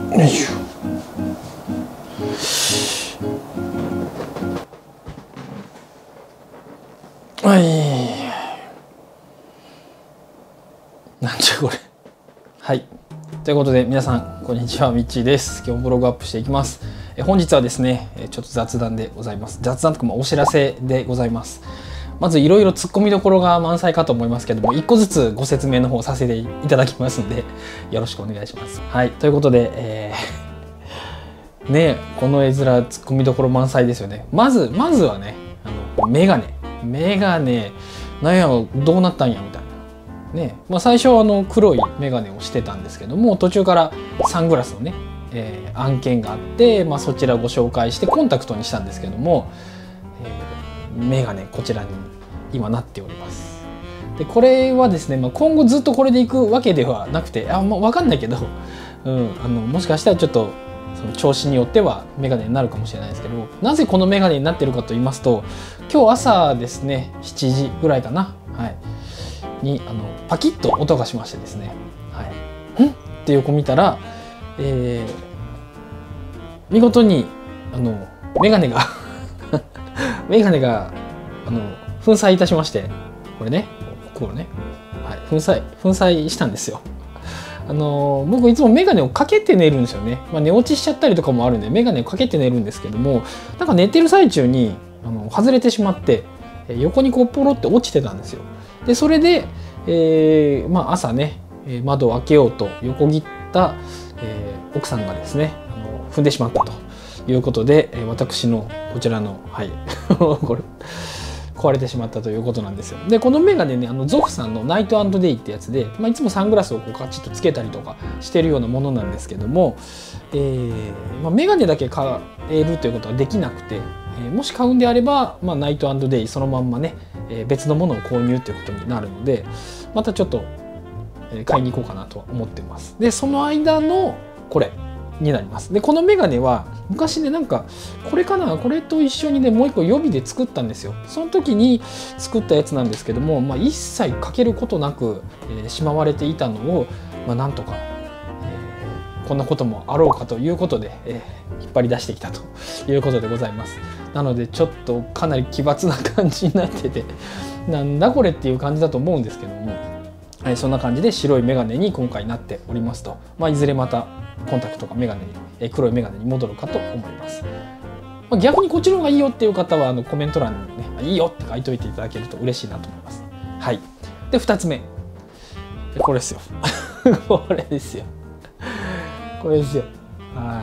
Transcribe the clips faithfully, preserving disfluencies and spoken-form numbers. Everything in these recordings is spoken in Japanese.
よいしょ。はい。なんじゃこれ。はい。ということで皆さんこんにちは、みっちーです。今日もブログアップしていきます。え本日はですね、ちょっと雑談でございます。雑談とかもお知らせでございます。まずいろいろ突っ込みどころが満載かと思いますけども、いっこずつご説明の方させていただきますので、よろしくお願いします。はい、ということで、えー、ねこの絵面突っ込みどころ満載ですよね。まずまずはね、あのメガネメガネなんやろ、どうなったんやみたいなね。まあ、最初はあの黒いメガネをしてたんですけども、途中からサングラスのね、えー、案件があって、まあ、そちらをご紹介してコンタクトにしたんですけども、えー、メガネこちらに今なっております。でこれはですね、まあ、今後ずっとこれでいくわけではなくて、あ、まあ、分かんないけど、うん、あのもしかしたらちょっとその調子によってはメガネになるかもしれないですけど、なぜこのメガネになってるかと言いますと、今日朝ですねしちじぐらいかな、はい、にあのパキッと音がしましてですね、はい、んって横見たら、えー、見事にあのメガネがメガネがあの粉砕いたしまして、これね、ここをね、はい、粉砕粉砕したんですよ。あの僕いつもメガネをかけて寝るんですよね。まあ、寝落ちしちゃったりとかもあるんでメガネをかけて寝るんですけども、なんか寝てる最中にあの外れてしまって横にこうポロって落ちてたんですよ。でそれで、えーまあ、朝ね窓を開けようと横切った、えー、奥さんがですねあの踏んでしまったということで、私のこちらのはいこれ壊れてしまったということなんですよ。でこのメガネね、あのゾフさんのナイト&デイってやつで、まあ、いつもサングラスをこうカチッとつけたりとかしてるようなものなんですけども、えーまあ、メガネだけ買えるということはできなくて、えー、もし買うんであれば、まあ、ナイト&デイそのまんまね、えー、別のものを購入ということになるので、またちょっと買いに行こうかなとは思ってます。でその間のこれになります。でこのメガネは昔ね、なんかこれかな、これと一緒にねもう一個予備で作ったんですよ。その時に作ったやつなんですけども、まあ、一切かけることなく、えー、しまわれていたのを、まあ、なんとか、えー、こんなこともあろうかということで、えー、引っ張り出してきたということでございます。なのでちょっとかなり奇抜な感じになってて、なんだこれっていう感じだと思うんですけども、はい、そんな感じで白いメガネに今回なっておりますと、まあ、いずれまたコンタクトかメガネに、え黒いメガネに戻るかと思います。まあ、逆にこっちの方がいいよっていう方はあのコメント欄にね、いいよって書いといていただけると嬉しいなと思います。はい。でふたつめ、これですよ。これですよ。これですよ。はい。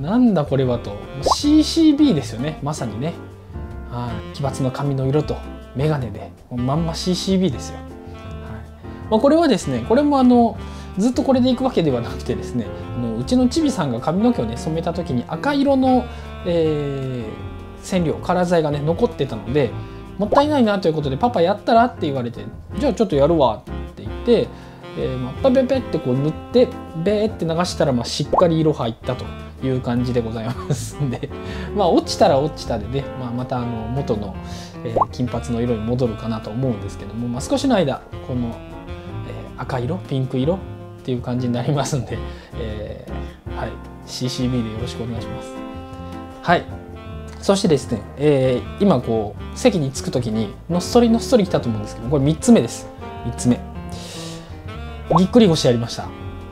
なんだこれはと、シーシービー ですよね。まさにね。はい。奇抜の髪の色とメガネでまんま シーシービー ですよ。はい。まあ、これはですね、これもあの。ずっとこれでいくわけではなくてですね、あのうちのちびさんが髪の毛をね染めた時に赤色の、えー、染料カラー剤がね残ってたので、もったいないなということでパパやったらって言われて、じゃあちょっとやるわって言って、えーまあ、ペペペってこう塗ってベーって流したら、まあ、しっかり色入ったという感じでございますんで、まあ落ちたら落ちたでね、まあ、またあの元の、えー、金髪の色に戻るかなと思うんですけども、まあ、少しの間この、えー、赤色ピンク色っていう感じになりますんで、えー、はい シーシービー でよろしくお願いします。はい。そしてですね、えー、今こう席に着く時にのっそりのっそり来たと思うんですけど、これみっつめです。みっつめぎっくり腰やりました。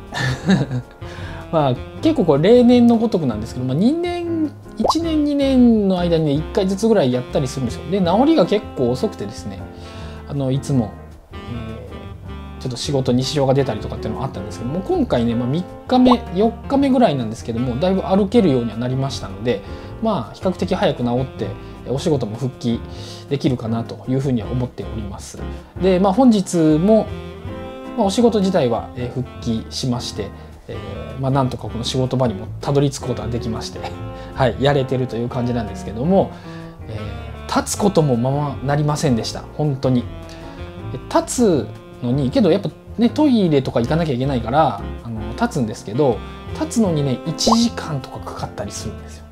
まあ結構これ例年のごとくなんですけど、まあ、にねんいちねんにねんの間に、ね、いっかいずつぐらいやったりするんですよ。で治りが結構遅くてですね、あのいつもちょっと仕事に支障が出たりとかっていうのもあったんですけども、今回ね、まあ、みっかめよっかめぐらいなんですけども、だいぶ歩けるようにはなりましたので、まあ比較的早く治ってお仕事も復帰できるかなというふうには思っております。で、まあ、本日も、まあ、お仕事自体は復帰しまして、えーまあ、なんとかこの仕事場にもたどり着くことができまして、はい、やれてるという感じなんですけども、えー、立つこともままなりませんでした。本当に立つのにけどやっぱねトイレとか行かなきゃいけないからあの立つんですけど、立つのにねいちじかんとかかかったりするんですよ。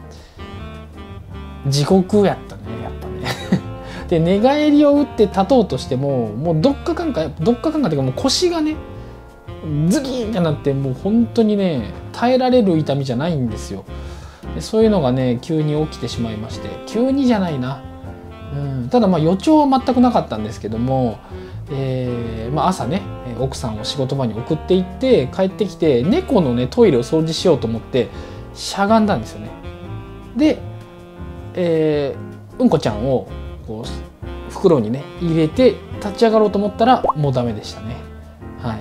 地獄やったねやっぱね。で寝返りを打って立とうとしてももうどっかかんかどっかかんかっていうかもう腰がねズキーンってなって、もう本当にね耐えられる痛みじゃないんですよ。でそういうのがね急に起きてしまいまして、急にじゃないな、うん、ただまあ予兆は全くなかったんですけども、えーまあ、朝ね奥さんを仕事場に送って行って帰ってきて、猫のねトイレを掃除しようと思ってしゃがんだんですよね。で、えー、うんこちゃんをこう袋にね入れて立ち上がろうと思ったらもうダメでしたね。はい、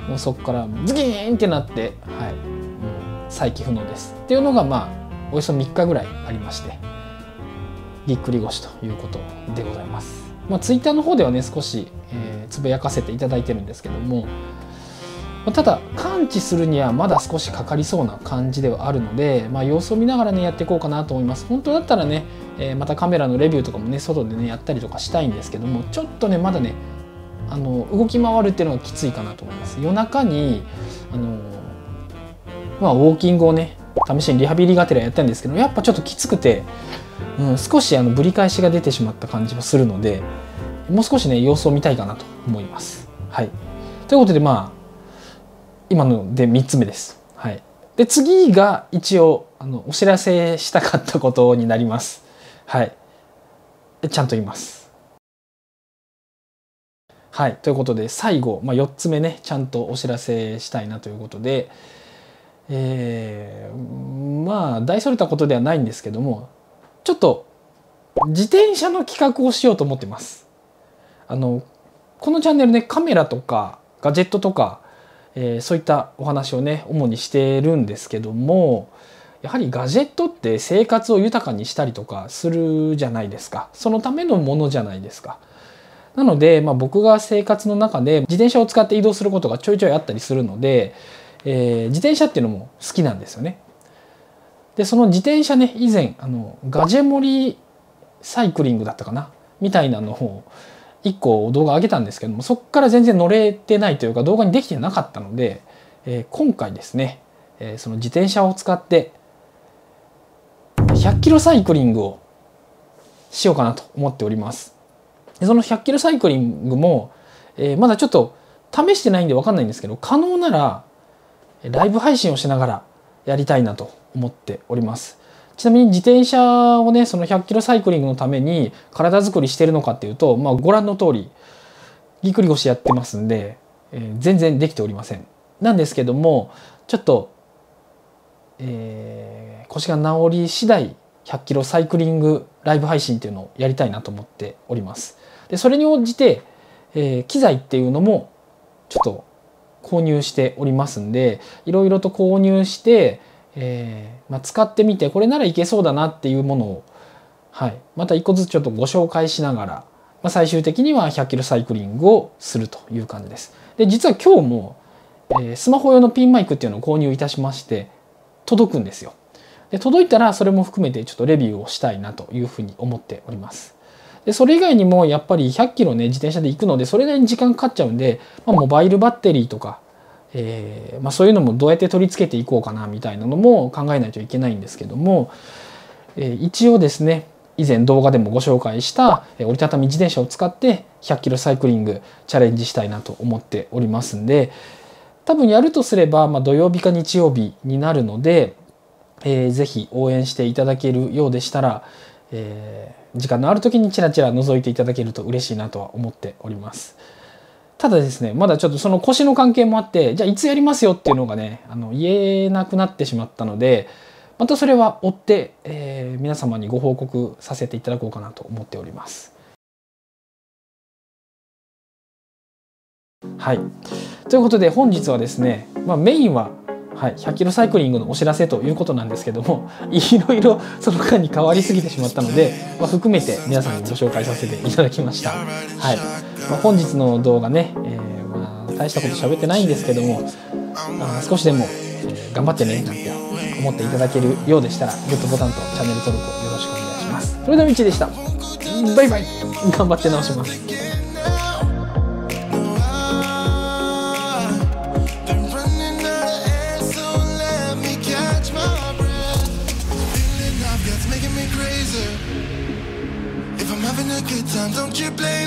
もうそこからズキーンってなって、はい、うん、再起不能ですっていうのがまあおよそみっかぐらいありまして、ぎっくり腰ということでございます。まあ、ツイッターの方ではね少し、えー、つぶやかせていただいてるんですけども、ただ感知するにはまだ少しかかりそうな感じではあるので、まあ、様子を見ながらねやっていこうかなと思います。本当だったらね、えー、またカメラのレビューとかもね外でねやったりとかしたいんですけども、ちょっとねまだねあの動き回るっていうのがきついかなと思います。夜中にあの、まあ、ウォーキングをね試しにリハビリがてらやったんですけど、やっぱちょっときつくて、うん、少しあのぶり返しが出てしまった感じもするので、もう少しね様子を見たいかなと思います。はい、ということでまあ今のでみっつめです。はい、で次が一応あのお知らせしたかったことになります。はい、ちゃんと言います。はい、ということで最後、まあ、よっつめねちゃんとお知らせしたいなということで、えー、まあ大それたことではないんですけども、ちょっと自転車の企画をしようと思ってます。あのこのチャンネルねカメラとかガジェットとか、えー、そういったお話をね主にしてるんですけども、やはりガジェットって生活を豊かにしたりとかするじゃないですか。そのためのものじゃないですか。なので、まあ、僕が生活の中で自転車を使って移動することがちょいちょいあったりするので、えー、自転車っていうのも好きなんですよね。でその自転車ね以前あのガジェモリサイクリングだったかなみたいなのをいっこ動画上げたんですけども、そこから全然乗れてないというか動画にできてなかったので、えー、今回ですね、えー、その自転車を使ってひゃっキロサイクリングをしようかなと思っております。でそのひゃっキロサイクリングも、えー、まだちょっと試してないんで分かんないんですけど、可能ならライブ配信をしながらやりたいなと思っております。ちなみに自転車をねそのひゃっキロサイクリングのために体作りしてるのかっていうと、まあ、ご覧の通りぎっくり腰やってますんで、えー、全然できておりません。なんですけどもちょっと、えー、腰が治り次第ひゃっキロサイクリングライブ配信っていうのをやりたいなと思っております。でそれに応じて、えー、機材っていうのもちょっと購入しておりますんで、いろいろと購入して、えーまあ、使ってみてこれならいけそうだなっていうものを、はい、また一個ずつちょっとご紹介しながら、まあ、最終的にはひゃっキロサイクリングをするという感じです。で実は今日も、えー、スマホ用のピンマイクっていうのを購入いたしまして届くんですよ。で届いたらそれも含めてちょっとレビューをしたいなというふうに思っております。でそれ以外にもやっぱりひゃっキロね自転車で行くのでそれなりに時間かかっちゃうんで、まあ、モバイルバッテリーとか、えーまあ、そういうのもどうやって取り付けていこうかなみたいなのも考えないといけないんですけども、えー、一応ですね以前動画でもご紹介した折りたたみ自転車を使ってひゃっキロサイクリングチャレンジしたいなと思っておりますんで、多分やるとすれば、まあ、土曜日か日曜日になるので、えー、ぜひ応援していただけるようでしたら、えー、時間のある時にちらちら覗いていただけると嬉しいなとは思っております。ただですねまだちょっとその腰の関係もあって、じゃあいつやりますよっていうのがねあの言えなくなってしまったので、またそれは追って、えー、皆様にご報告させていただこうかなと思っております。はい、ということで本日はですね、まあ、メインははい、ひゃっキロサイクリングのお知らせということなんですけども、いろいろその間に変わりすぎてしまったので、まあ、含めて皆さんにご紹介させていただきました。はい、まあ、本日の動画ね、えーまあ、大したこと喋ってないんですけども、まあ、少しでも、えー、頑張ってねなんて思っていただけるようでしたら、グッドボタンとチャンネル登録をよろしくお願いします。それではみちでした。バイバイ。頑張って直します。 If I'm having a good time, don't you blame